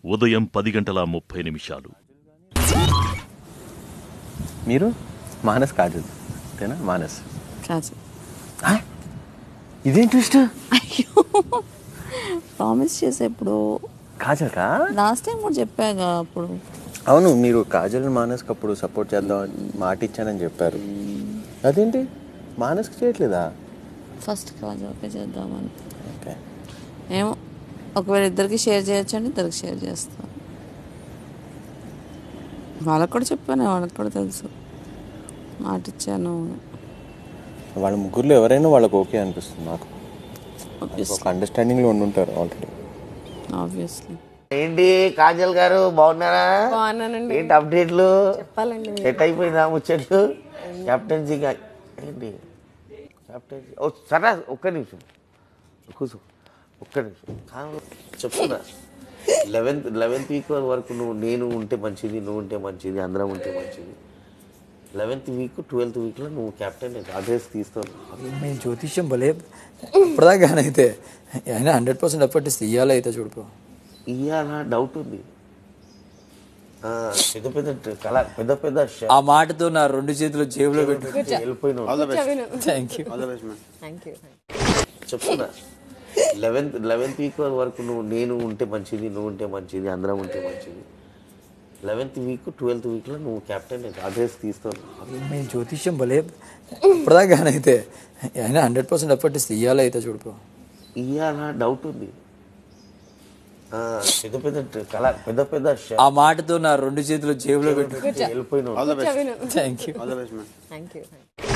ఉదయం 10:30 మీరు మానస్ కాజల్ అంతేనా? మానస్ కాజల్. ఇదేం ట్విస్ట్? అయ్యో ప్రామిస్ చేసా ఇప్పుడు. కాజల్ కా? లాస్ట్ టైం కూడా చెప్పాగా అప్పుడు. అవును, మీరు కాజల్ మానస్కి అప్పుడు సపోర్ట్ చేద్దాం మాట ఇచ్చానని చెప్పారు. అదేంటి మానస్కి చేయట్లేదా? ఫస్ట్ కాజల్కే చేద్దామని. ఓకే, ఏమో ఒకవేళ ఇద్దరికి షేర్ చేయొచ్చు అంటే ఇద్దరికి షేర్ చేస్తాను. వాళ్ళకు కూడా చెప్పాను, వాళ్ళకి కూడా తెలుసు మాట ఇచ్చాను. వాళ్ళ ముగ్గురులో ఎవరైనా వాళ్ళకి ఓకే అనిపిస్తుంది నాకు. ఒక అండర్స్టాండింగ్లో ఉండుంటారు ఆల్రెడీ. ఆబ్వియస్లీ. ఏంటి కాజల్ గారు బాగున్నారా? బాగున్నానండి. ఏంటి అప్డేట్లు? చెప్పాలండి. సెట్ అయిపోయిందా ముచ్చట్లు? కెప్టెన్సీగా ఏంటి కెప్టెన్సీ? ఓ సరే ఒక్క నిమిషం కూర్చో, ఒక్క నిమిషం చెప్తున్నా. 11th వీక్ వరకు నేను ఉంటే మంచిది, నువ్వు ఉంటే మంచిది, అందరం ఉంటే మంచిది. 11th వీక్ 12th వీక్లో నువ్వు కెప్టెన్ అడ్రస్ తీస్తావు. మీ జ్యోతిష్యం భలే ఇప్పటిదాకా అయితే అయినా 100% ఎఫర్ట్ ఇస్తే ఇవ్వాలి అయితే చూడుకో. ఇయ్యాలా డౌట్ ఉంది. పెద్ద పెద్ద కళ పెద్ద పెద్ద ఆ మాటతో నా 2 చేతులు జేబులో పెట్టి వెళ్ళిపోయినావు. Thank you. చెప్తున్నా. 11th వీక్ వరకు నేను ఉంటే మంచిది, నువ్వు ఉంటే మంచిది, అందరం ఉంటే మంచిది. 11th వీక్ 12th వీక్లో నువ్వు కెప్టెన్ అడ్రస్ తీస్తావు. మీ జ్యోతిష్యం భలే ఇప్పటిదాకా అయితే అయినా 100% ఎఫర్ట్ ఇస్తే ఇవ్వాలి అయితే చూడుకో. ఇయ్యాలా డౌట్ ఉంది. పెద్ద పెద్ద కళ పెద్ద పెద్ద ఆ మాటతో నా 2 చేతులు జేబులో పెట్టి వెళ్ళిపోయినావు. Thank you.